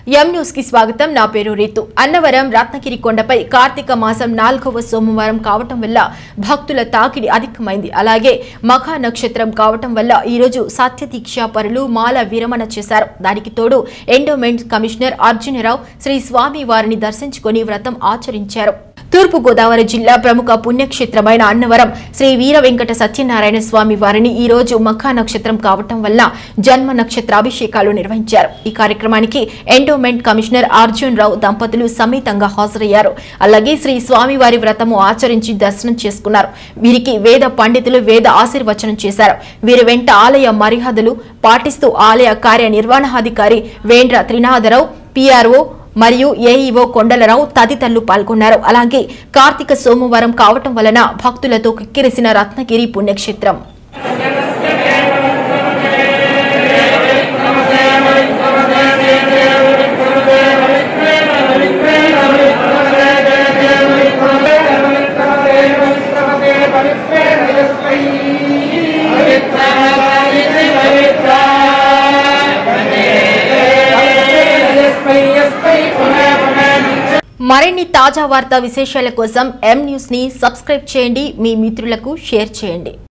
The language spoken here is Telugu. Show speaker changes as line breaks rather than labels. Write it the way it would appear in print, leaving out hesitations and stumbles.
ఎం న్యూస్ కి స్వాగతం. నా పేరు రీతు. అన్నవరం రత్నగిరి కొండపై కార్తీక మాసం 4వ సోమవారం కావటం వల్ల భక్తుల తాకిడి అధికమైంది. అలాగే మఖా నక్షత్రం కావటం వల్ల ఈ రోజు సత్యదీక్ష పరులు మాల విరమణ చేశారు. దానికి తోడు ఎండోమెంట్ కమిషనర్ అర్జునరావు శ్రీ స్వామి వారిని దర్శించుకొని వ్రతం ఆచరించారు. తూర్పు గోదావరి జిల్లా ప్రముఖ పుణ్యక్షేత్రమైన అన్నవరం శ్రీ వీర వెంకట సత్యనారాయణ స్వామి వారిని ఈ రోజు మఖా నక్షత్రం కావటం వల్ల జన్మ నక్షత్ర అభిషేకాలు నిర్వహించారు. ఈ కార్యక్రమానికి ఎండోమెంట్ కమిషనర్ అర్జున్ రావు దంపతులు సమేతంగా హాజరయ్యారు. అలాగే శ్రీ స్వామి వారి వ్రతము ఆచరించి దర్శనం చేసుకున్నారు. వీరికి వేద పండితులు వేద ఆశీర్వచనం చేశారు. వీరి వెంట ఆలయ మర్యాదలు పాటిస్తూ ఆలయ కార్యనిర్వహణాధికారి వేండ్ర త్రినాథరావు, పిఆర్ఓ మరియు ఏఈఓ కొండలరావు తదితరులు పాల్గొన్నారు. అలాగే కార్తీక సోమవారం కావటం వలన భక్తులతో కిక్కిరిసిన రత్నగిరి పుణ్యక్షేత్రం. మరిన్ని తాజా వార్తా విశేషాల కోసం ఎం న్యూస్ ని సబ్స్క్రైబ్ చేయండి. మీ మిత్రులకు షేర్ చేయండి.